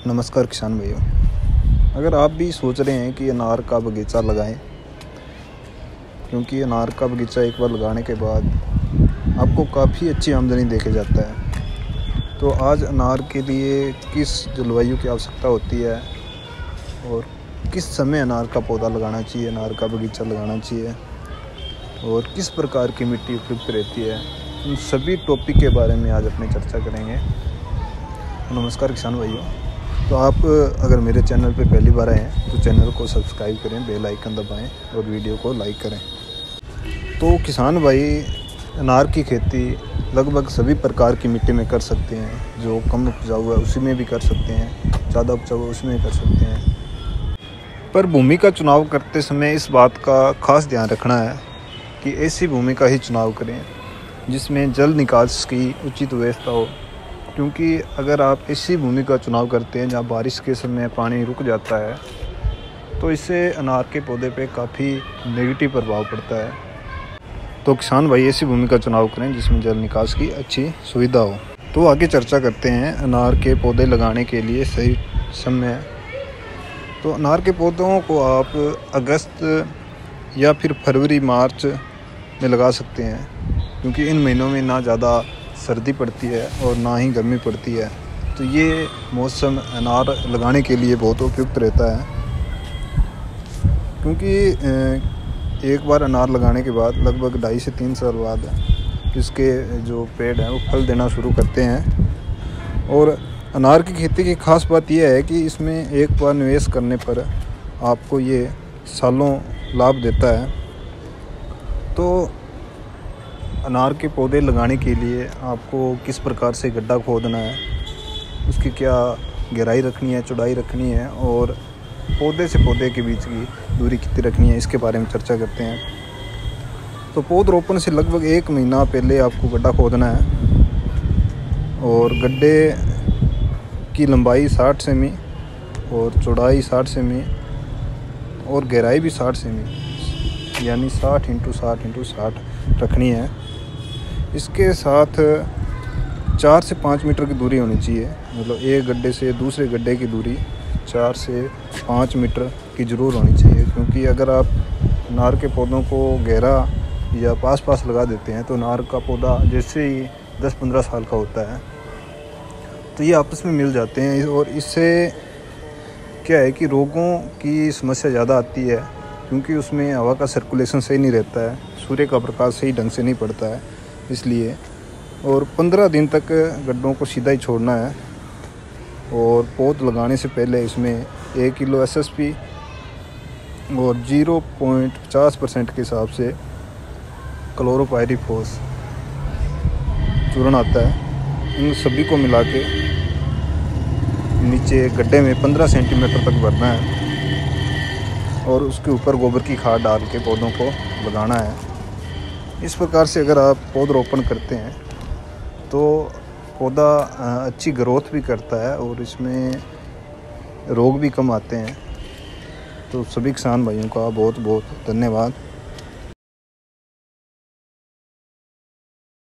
नमस्कार किसान भाइयों। अगर आप भी सोच रहे हैं कि अनार का बगीचा लगाएं, क्योंकि अनार का बगीचा एक बार लगाने के बाद आपको काफ़ी अच्छी आमदनी देके जाता है। तो आज अनार के लिए किस जलवायु की आवश्यकता होती है और किस समय अनार का पौधा लगाना चाहिए, अनार का बगीचा लगाना चाहिए और किस प्रकार की मिट्टी उपयुक्त रहती है, उन सभी टॉपिक के बारे में आज अपनी चर्चा करेंगे। नमस्कार किसान भाइयों। तो आप अगर मेरे चैनल पे पहली बार आए हैं तो चैनल को सब्सक्राइब करें, बेल आइकन दबाएं और वीडियो को लाइक करें। तो किसान भाई अनार की खेती लगभग सभी प्रकार की मिट्टी में कर सकते हैं। जो कम उपजाऊ है उसी में भी कर सकते हैं, ज़्यादा उपजाऊ है उसमें भी कर सकते हैं। पर भूमि का चुनाव करते समय इस बात का खास ध्यान रखना है कि ऐसी भूमि का ही चुनाव करें जिसमें जल निकास की उचित व्यवस्था हो। क्योंकि अगर आप ऐसी भूमि का चुनाव करते हैं जहाँ बारिश के समय पानी रुक जाता है तो इससे अनार के पौधे पे काफ़ी नेगेटिव प्रभाव पड़ता है। तो किसान भाई ऐसी भूमि का चुनाव करें जिसमें जल निकास की अच्छी सुविधा हो। तो आगे चर्चा करते हैं अनार के पौधे लगाने के लिए सही समय। तो अनार के पौधों को आप अगस्त या फिर फरवरी मार्च में लगा सकते हैं, क्योंकि इन महीनों में ना ज़्यादा सर्दी पड़ती है और ना ही गर्मी पड़ती है। तो ये मौसम अनार लगाने के लिए बहुत उपयुक्त रहता है, क्योंकि एक बार अनार लगाने के बाद लगभग 2.5 से 3 साल बाद इसके जो पेड़ हैं वो फल देना शुरू करते हैं। और अनार की खेती की खास बात यह है कि इसमें एक बार निवेश करने पर आपको ये सालों लाभ देता है। तो अनार के पौधे लगाने के लिए आपको किस प्रकार से गड्ढा खोदना है, उसकी क्या गहराई रखनी है, चौड़ाई रखनी है और पौधे से पौधे के बीच की दूरी कितनी रखनी है, इसके बारे में चर्चा करते हैं। तो पौधरोपण से लगभग 1 महीना पहले आपको गड्ढा खोदना है और गड्ढे की लंबाई 60 सेमी और चौड़ाई 60 सेमी और गहराई भी 60 सेमी यानी 60 × 60 × 60 रखनी है। इसके साथ 4 से 5 मीटर की दूरी होनी चाहिए, मतलब एक गड्ढे से दूसरे गड्ढे की दूरी 4 से 5 मीटर की ज़रूर होनी चाहिए। क्योंकि अगर आप अनार के पौधों को गहरा या पास लगा देते हैं तो अनार का पौधा जैसे ही 10-15 साल का होता है तो ये आपस में मिल जाते हैं और इससे क्या है कि रोगों की समस्या ज़्यादा आती है, क्योंकि उसमें हवा का सर्कुलेशन सही नहीं रहता है, सूर्य का प्रकाश सही ढंग से नहीं पड़ता है इसलिए। और 15 दिन तक गड्ढों को सीधा ही छोड़ना है और पौध लगाने से पहले इसमें 1 किलो SSP और 0.50% के हिसाब से क्लोरोपाइरीफॉस चूर्ण आता है, इन सभी को मिला के नीचे गड्ढे में 15 सेंटीमीटर तक भरना है और उसके ऊपर गोबर की खाद डाल के पौधों को लगाना है। इस प्रकार से अगर आप पौधरोपण करते हैं तो पौधा अच्छी ग्रोथ भी करता है और इसमें रोग भी कम आते हैं। तो सभी किसान भाइयों का बहुत बहुत धन्यवाद।